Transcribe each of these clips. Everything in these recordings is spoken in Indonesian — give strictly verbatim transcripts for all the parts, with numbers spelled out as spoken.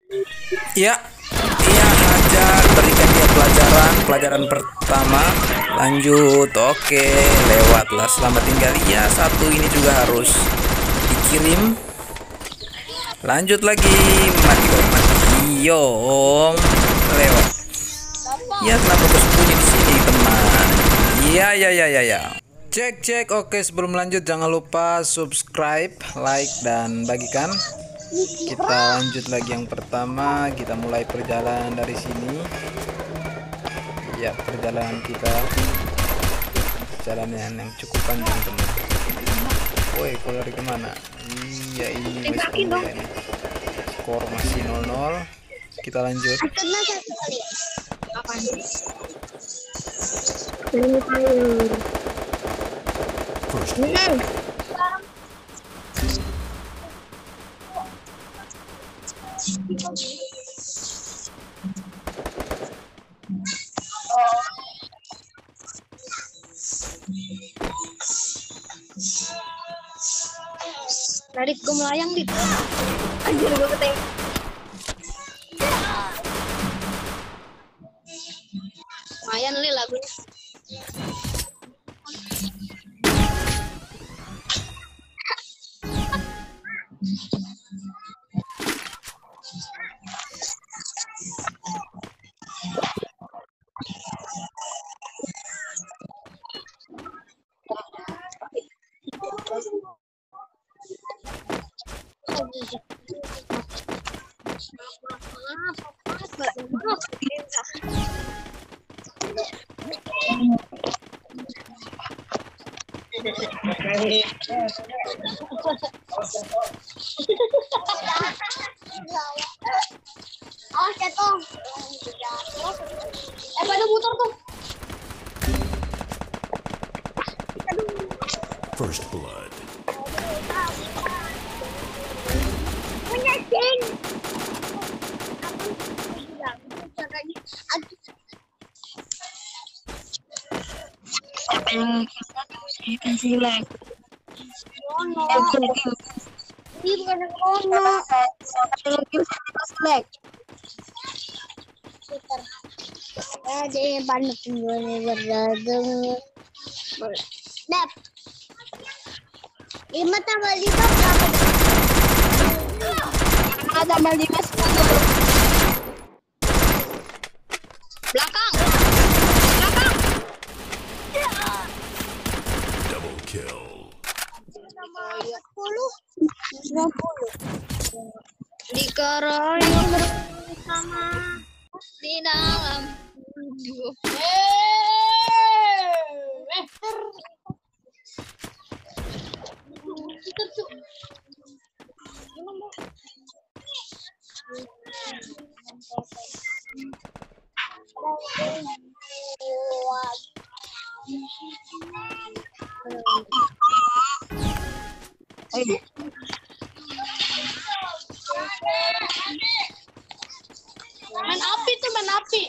Ya, iya ajar, berikan dia pelajaran, pelajaran pertama. Lanjut, oke, lewatlah. Selamat tinggal. Ya, satu ini juga harus dikirim. Lanjut lagi, mati dong, mati. Yong, lewat. Ya, kenapa bersembunyi di sini, teman? Ya, ya, ya, ya, ya. Cek, cek. Oke, sebelum lanjut jangan lupa subscribe, like, dan bagikan. Kita lanjut lagi yang pertama. Kita mulai perjalanan dari sini. Ya, perjalanan kita perjalanan yang cukup panjang, teman. Woi, kau lari kemana? Iya, ini masih ini. Skor masih nol nol. Kita lanjut. Radit, gue melayang dit. Anjir, gue keteng. Lumayan li lagunya. Oh, jatuh. Eh, pada motor tuh. First blood. Punya Jeng. Silek. Ini bukan yang kono. Silek. Ada banyak yang berdagang. Dap. Lima tambah lima berapa? Lima tambah lima sepuluh. Belakang. Belakang. Double kill. Sepuluh. Sembilan puluh. Dikeroyok bersama di dalam hidup. Main api tuh, main api.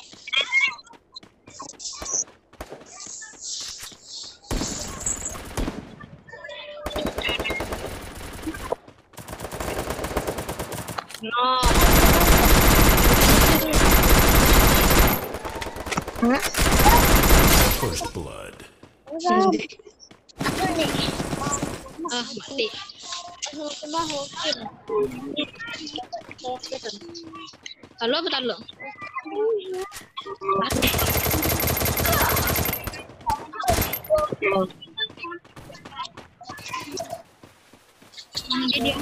No. First blood. Aku nih. Ah, mati. Halo, bentar lo. Jadi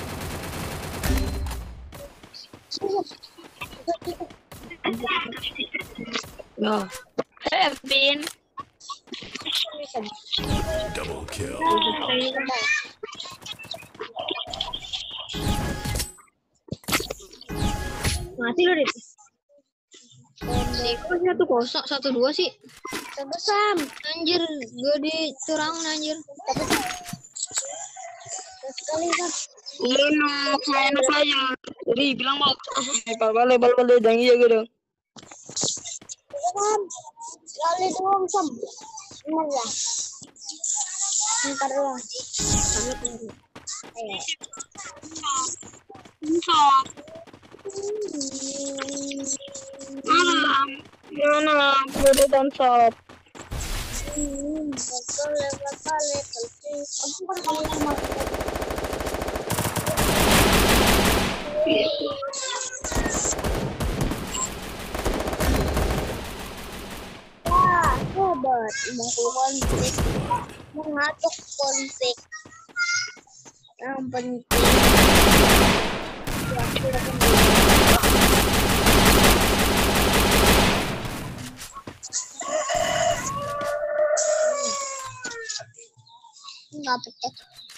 no. Kevin. Double kill. Mati lo, Dit. Kok satu kosong, satu dua sih? Satu sam. Anjir, gue dicurang anjir. Sekali kan. Lu no, saya no player. Jadi bilang mau bal-bal bal-bal jangan iya gitu. Sam. Sekali doang, Sam. Bener ya? Ntar doang. Ayo. Bisa. Malam. Gimana? Bodoh dan sob. Betul lewat kali penting. Aku kan kamu sama. Wah, hebat. Melakukan mengatur konflik. Yang penting. Enggak pecah.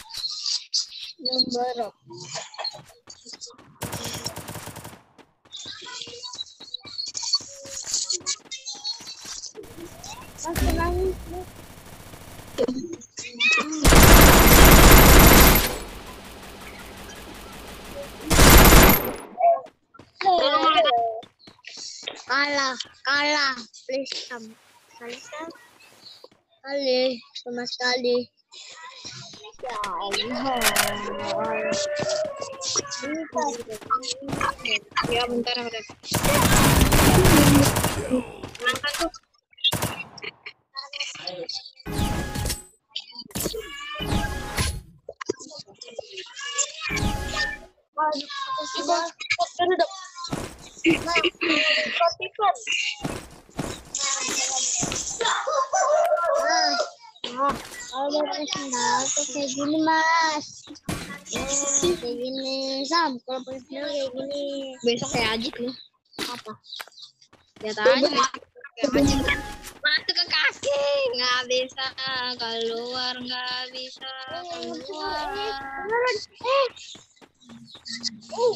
Nomor. Masih nangis. Kalah, kalah, please come. Kalah, kali, sama sekali. Ya Allah. Ya bentar, bentar. Angkat tuh. Waduh, aku sudah terhadap. Nah, kotikan. Nah, kalau profesional tuh kayak gini mas. Kayak gini, Sam. Kalau profesional kayak gini. Besok kayak Ajik nih. Apa? Lihat aja. Kayak Ajik. Masuk ke kaki, nggak bisa keluar, nggak bisa keluar. Eh. Uh.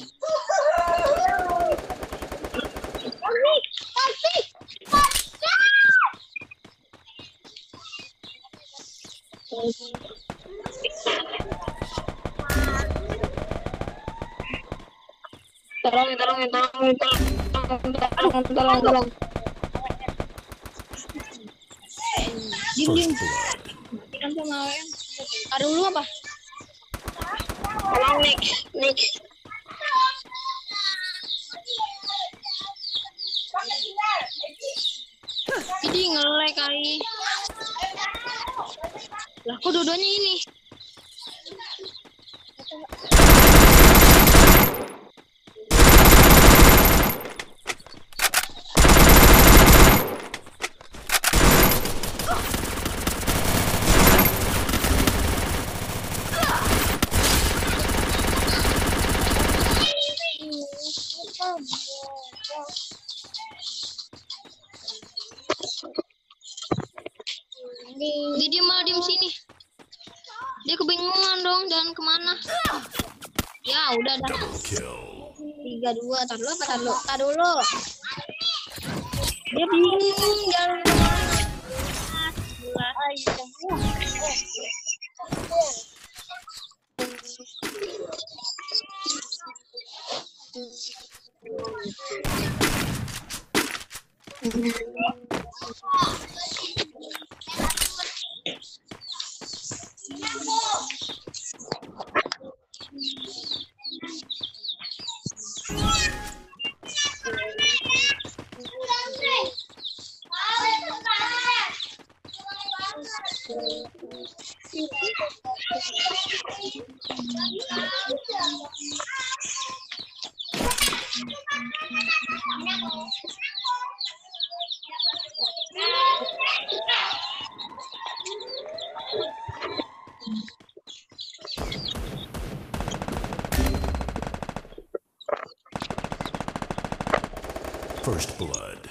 Kasih, kasih, Tolong, tolong, tolong, tolong, tolong, tolong, tolong. First blood. Kan sama yang ada dulu apa? Tolong next, next. Jadi ngelek kali. Lah kok dua-duanya ini? Jadi dia malah diem sini. Dia kebingungan dong dan kemana? Ya udah dah. Double kill. Tiga dua. Tar dulu apa? Tar dulu. Tar dulu. Dia bingung jalan kemana. First blood.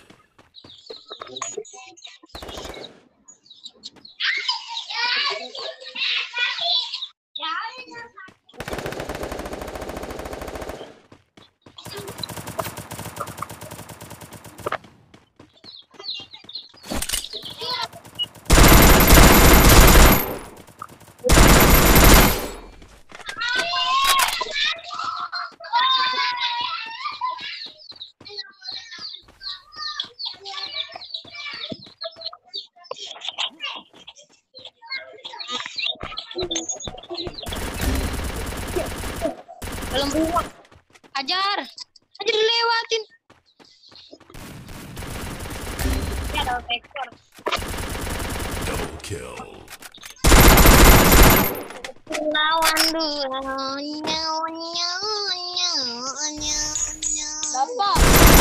Belum buang. Hajar. dilewatin. Ya ada vektor. Double kill. Lawan dulu. Nyaw nyaw nyaw nyaw nyaw. Dapat.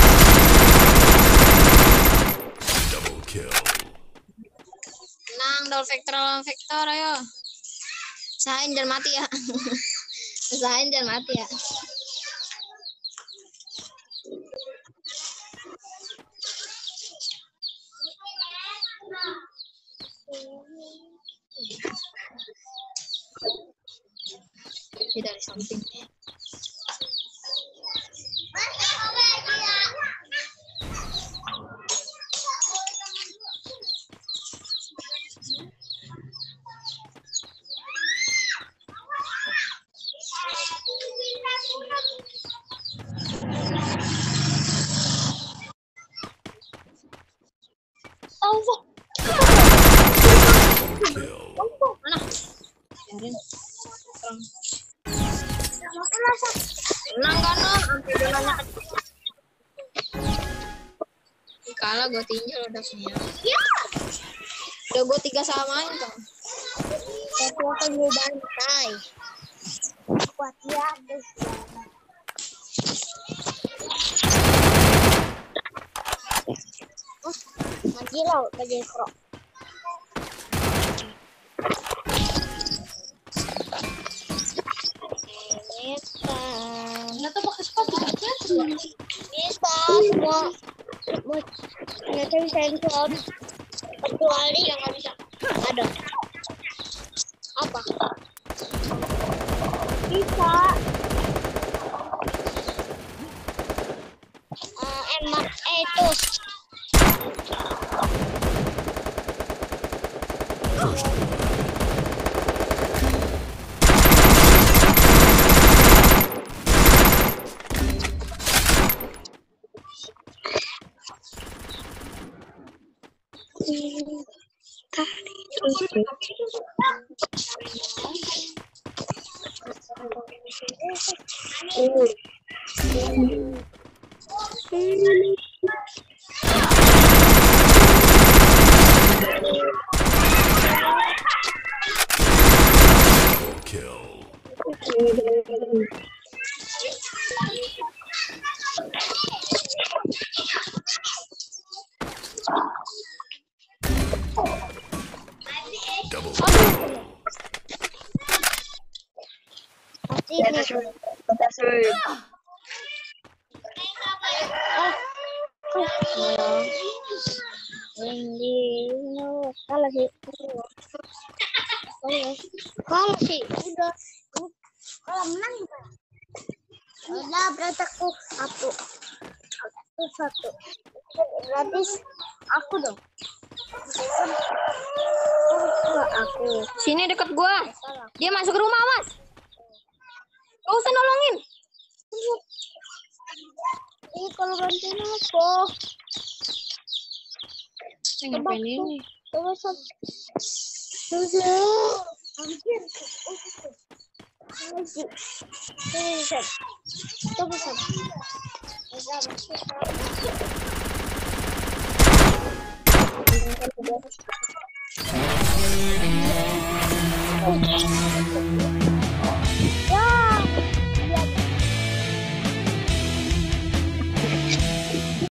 Double kill. Menang double vektor lawan vektor, ayo. Usahain jangan mati ya. Usahain jangan mati ya. Ini dari samping. Kill. Mana? Biarin. Terang. Menang kan lo? Sampai bolanya kalah gue tinjau udah punya. Ya. Udah gue tiga samain kan. Tapi aku gue bantai. Kuat ya, guys. Oh, mati lo bagi pro. Ternyata pakai sepatu aja. Bisa semua. Ternyata bisa insert. Kecuali yang nggak bisa. Ada. Apa? Bisa. Uh, emak etos. First blood. Kill. Double kill. Pasti Ya, ini. atas cuy. Ini kalah sih. Kalah sih. Udah. Kalau menang juga. Udah berarti aku satu. Aku satu. Berarti aku dong. Enggak aku. Sini deket gua. Dia masuk ke rumah, Mas. Gak usah nolongin. Ini kalau bantuin aku. Ngapain ini? Coba satu. Tujuh. Hampir. Lagi. Tujuh. Coba satu. Masuk.